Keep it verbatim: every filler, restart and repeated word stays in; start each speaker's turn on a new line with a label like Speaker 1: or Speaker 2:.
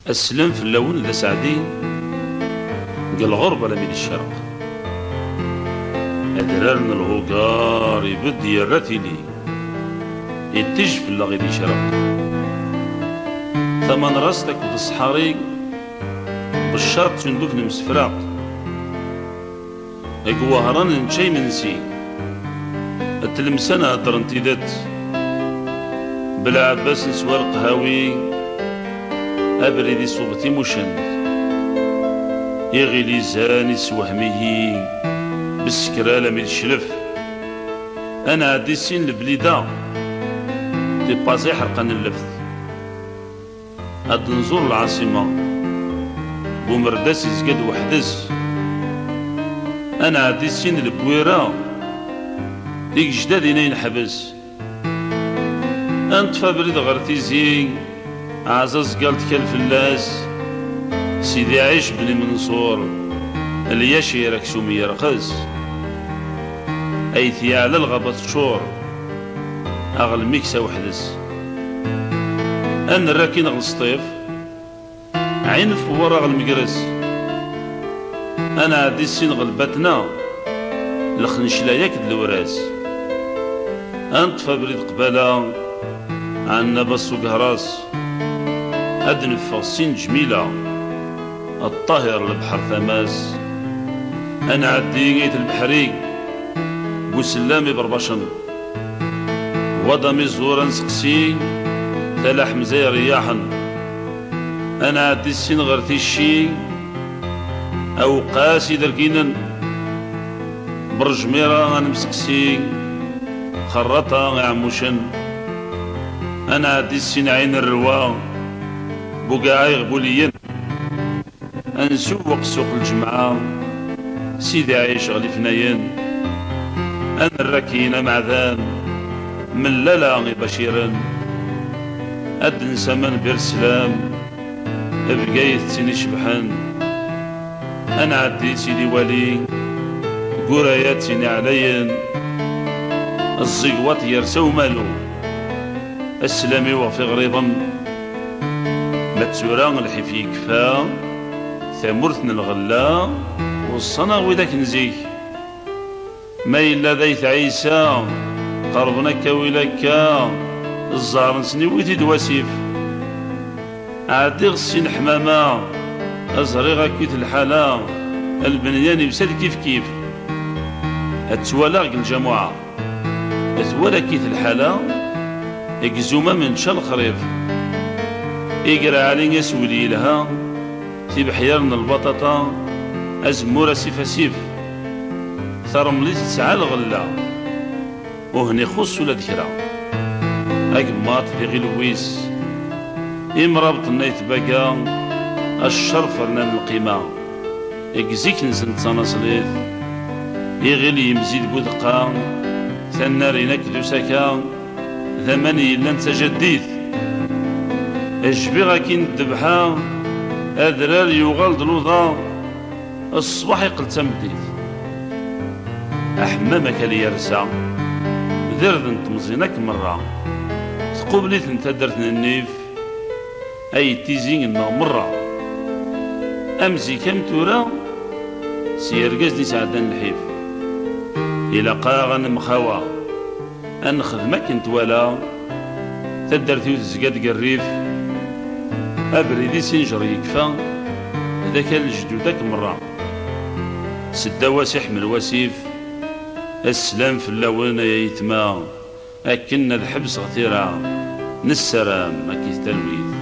Speaker 1: السلام في اللون ذا سعدين قال الغربة لمن الشرق أدرارنا الهوقار يبد يراتي لي يتجف اللغي دي شرق ثمن راستك وتصحاري بالشرط سندوف نمسفراق اقوى هران نشي منسي التلمسانة درنتيدات بلا عباس نسوى القهاوي أبردي صوبتي مشند يغلي زاني سوهميه بالسكرالة من الشلف أنا عدي سين البليدة دي بازي حرقان اللفت هاد نزور العاصمة بومرداس يزقد وحدس أنا عدي سين البويرة ديك جدادي نين حبس أنت فابريد غرتيزي عزاز قالت كالفلاس سيدي عيش بني منصور اللي ياشي ركسومي يرخص أيثي على الغابة تشور أغل ميكسا وحدس أن الراكين غل سطيف عين في ورا المقرس أنا عدي السين غلبتنا لخنشلا ياك الوراس أنت فابريد قبالة عنا بس وقهراس هاد نفسين جميلة الطاهر البحر ثماس أنا عدي قيت البحري بوسلامي بربشن وضمي زورا نسقسي تلاح مزايا رياحا أنا عدي السين غرتي الشي أو قاسي دركينا برجميرة غنمسقسي خرطة غعموشن أنا عدي السين عين الروا بقاعي غبوليين أنسوق سوق الجمعة سيدي عايش غلي فناين أنا الراكينة معذان من لالا غي بشيرا أد نسمن بيرسلام بقايت سيني شبحان أنا عدي سيدي ولي قرايات سيني عليين الزقوات يرسو مالو السلامي وفي غريضا ما تسورا الحفي كفا ثمرتنا الغلا والصنا وذاك نزيك ما إلا ذيث عيسى قربنك ويلكا الزهر نسني ويتي دواسيف عادي غسين حمامة أزري غاكيت الحالة البنيان يبسل كيف كيف أتوالاق الجماعة أتوالا كيت الحالة اكزوما من شال خريف إقرا علي يسولي لها في بحيرنا البطاطا أزمورة سيف سيف ثرملي تسعى الغلا وهني خص ولا ذكرى أقماط في غلويس إمرابط النايت بقى الشرف رنان القيمة إكزيك نزل تصنصليت يغلي يمزيد بودقا ثناري نكدو سكا ثماني لن تجديث الجبيغة كين الدبحة أدرار يغال دلوضا الصباح يقل تمديث أحمامك اللي يرسى ذرد انت مزينك مرة تقبليت انت درتنا النيف أي تيزين النغ مرة أمزي كم تورا سيرقز دي سعدان الحيف إلا قاغن مخاوى أن خدمك انت ولا تدرتي وتزقاد قريف أبريدي سنجر يكفى ذاك الجدودك مرة سدا واسح من الوسيف السلام في اللون يا يتما أكن الحبس غثيرا نسرام ما كيستلويث